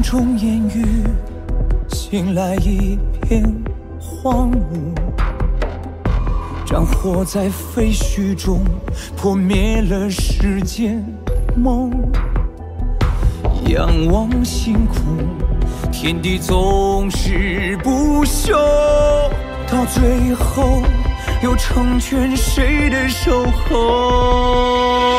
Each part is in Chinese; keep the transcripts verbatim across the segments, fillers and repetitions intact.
中烟雨，醒来一片荒芜。战火在废墟中破灭了世间梦。仰望星空，天地总是不休，到最后又成全谁的守候？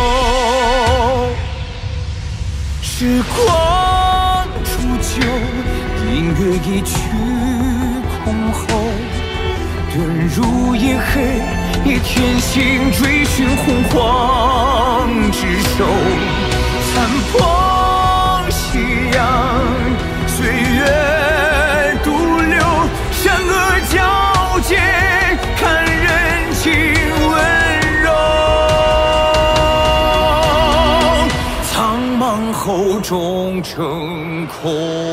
时光铸就，音乐一曲空后，遁入夜黑，以天性追寻洪荒之首，残破夕阳，岁月独流，善恶交界，看人情温柔。苍茫后终成空。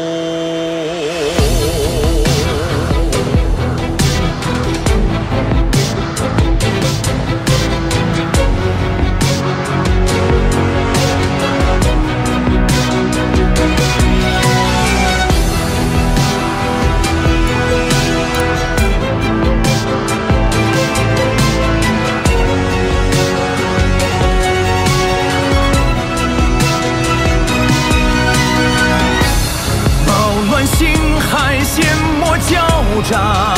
阡陌交战，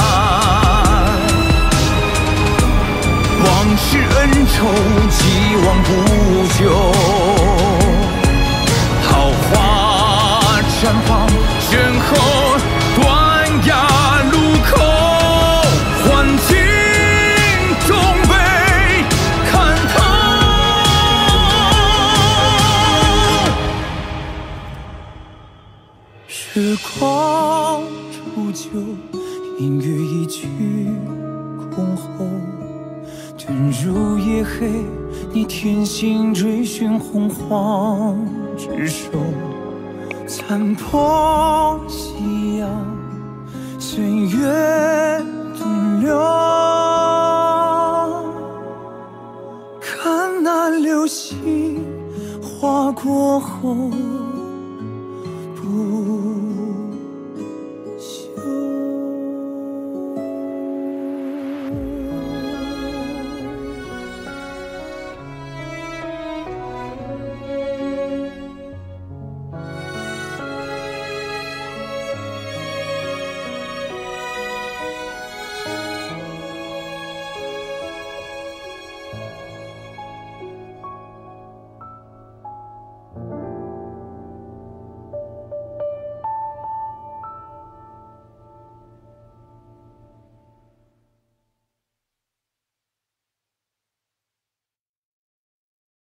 往事恩仇，既往不咎。桃花绽放身后，断崖路口，幻境中被看透。时光铸就，音乐一曲空后，遁入夜黑，你天性追寻洪荒之首，残破夕阳，岁月独流，看那流星划过后。